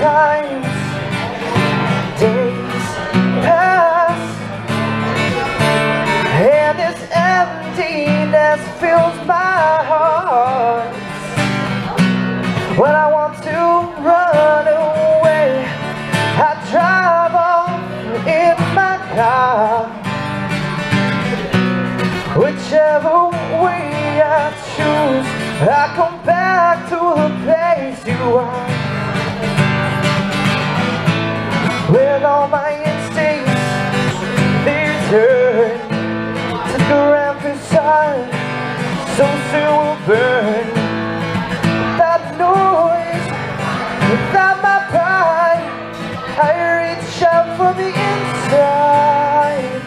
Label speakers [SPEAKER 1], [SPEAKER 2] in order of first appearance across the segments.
[SPEAKER 1] times, days pass, and this emptiness fills my heart. When I want to run away, I drive off in my car. Whichever way I choose, I come back to the place you are. With all my instincts, they turn to the rampant sun, so soon will burn. Without noise, without my pride, I reach out from the inside.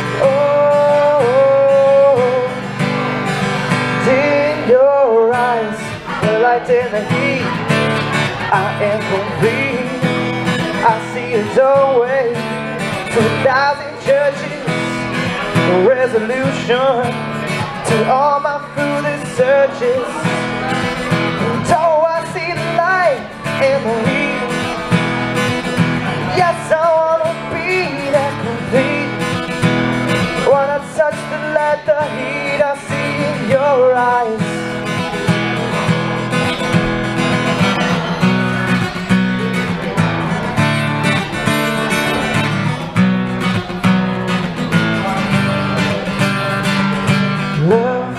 [SPEAKER 1] In your eyes, the light and the heat, I am complete. I see a doorway to 1,000 churches, a resolution to all my foolish searches. And oh, I see the light and the heat. Yes, I wanna be that complete. When I touch the light, the heat, I see in your eyes. Love,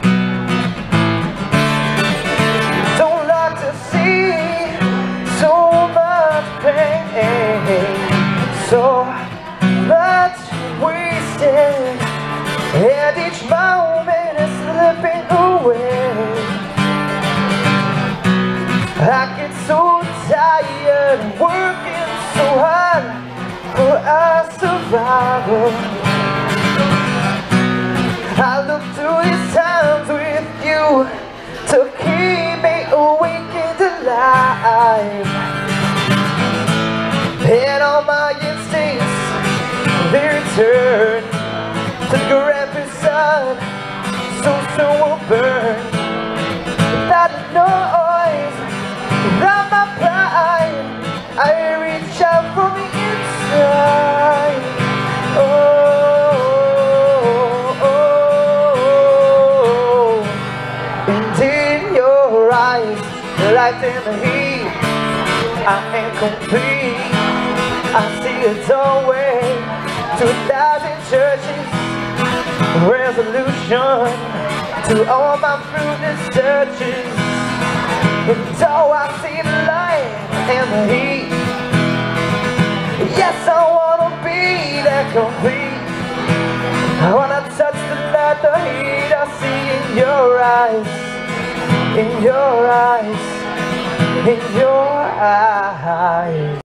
[SPEAKER 1] don't like to see so much pain, so much wasted, and each moment is slipping away. I get so tired working so hard for our survival. I look through these times with you to keep me awake and alive. And all my instincts, they return to the rampant sun, so soon will burn. Without noise, without my pride, I reach out from the inside. The light and the heat, I am complete. I see a doorway to 1,000 churches, a resolution to all my fruitless searches. And oh, I see the light and the heat. Yes, I wanna be that complete. When I touch the light, the heat, I see in your eyes. In your eyes, in your eyes.